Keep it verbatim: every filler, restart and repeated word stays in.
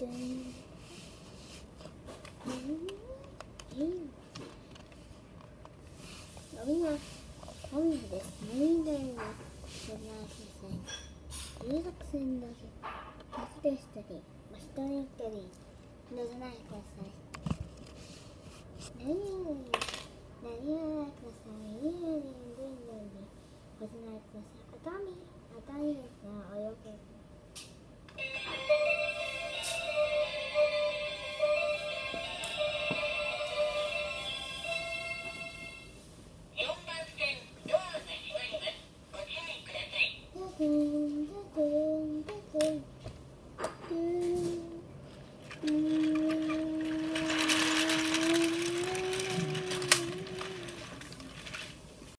ドゥン。うん。飲みます。飲みです。飲みだよ。ごめんなさい。留学生だけ。バスでしたり、バス停に行ったり、乗らないでください。何々、何々ください。何々、何々、ごらないください。熱海、熱海ですね。およけ。